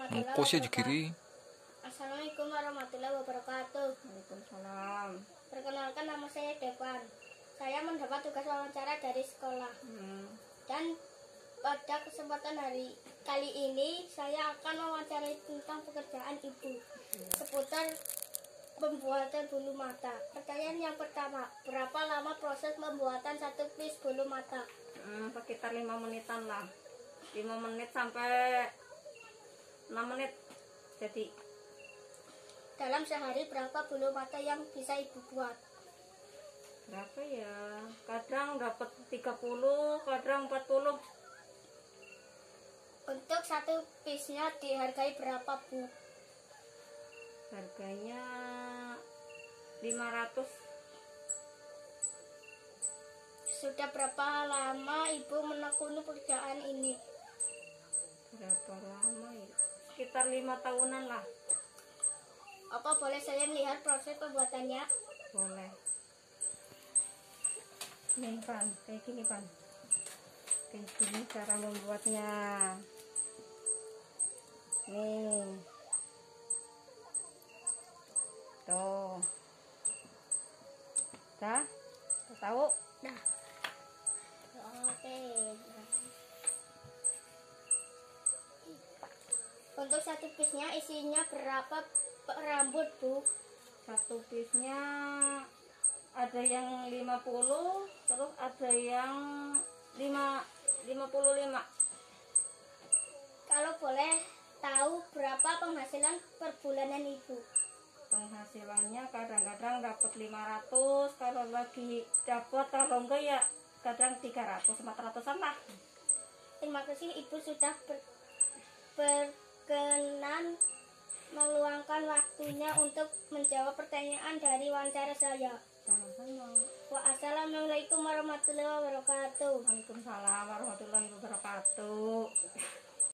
warahmatullahi Mengko sih wabarakatuh. dikiri. Assalamualaikum warahmatullahi wabarakatuh. Waalaikumsalam. Perkenalkan, nama saya Devan. Saya mendapat tugas wawancara dari sekolah. Dan pada kesempatan hari kali ini saya akan mewawancarai tentang pekerjaan ibu seputar pembuatan bulu mata. Pertanyaan yang pertama, berapa lama proses pembuatan satu piece bulu mata? Sekitar 5 menitan lah. 5 menit sampai 6 menit. Jadi Dalam sehari berapa bulu mata yang bisa ibu buat? berapa ya? Kadang dapat 30, kadang 40. Untuk satu piece-nya dihargai berapa, Bu? Harganya 500. Sudah berapa lama ibu menekuni pekerjaan ini? Berapa lama ya? Sekitar 5 tahunan lah. Apa boleh saya lihat proses pembuatannya? Boleh. Nih Pan, kayak gini Pan. Kayak gini cara membuatnya. Nih. Tuh. Dah? Tahu? Nah, oke. Untuk satu piece-nya isinya berapa rambut, Bu? Satu piece-nya ada yang 50, terus ada yang 55. Kalau boleh tahu berapa penghasilan per bulanan ibu? Penghasilannya kadang-kadang dapat 500, kalau lagi dapat, kalau enggak ya kadang 300, 400-an lah. Terima kasih ibu sudah berkenan meluangkan waktunya untuk menjawab pertanyaan dari wawancara saya. Sama-sama. Wassalamualaikum warahmatullahi wabarakatuh. Waalaikumsalam warahmatullahi wabarakatuh.